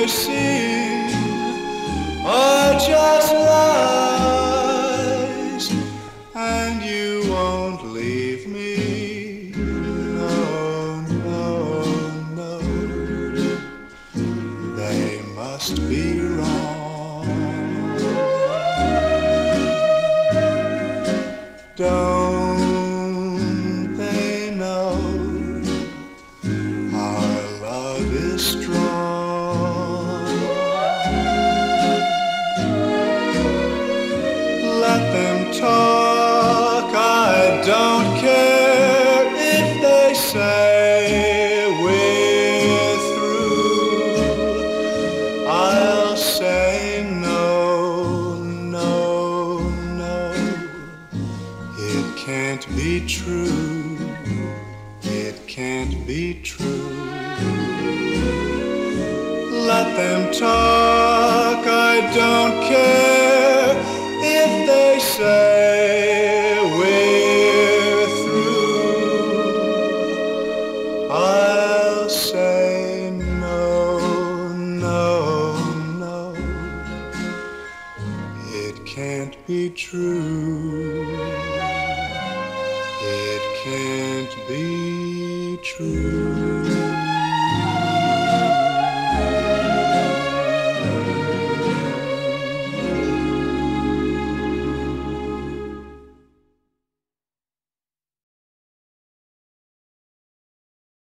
seem are just lies, and you won't leave me. No, no, no, they must be wrong. Don't they know our love is strong? Let them talk, I don't care if they say we're through. I'll say no, no, no, it can't be true, it can't be true. Let them talk, I don't care if they say we're through. I'll say no, no, no, it can't be true, it can't be true.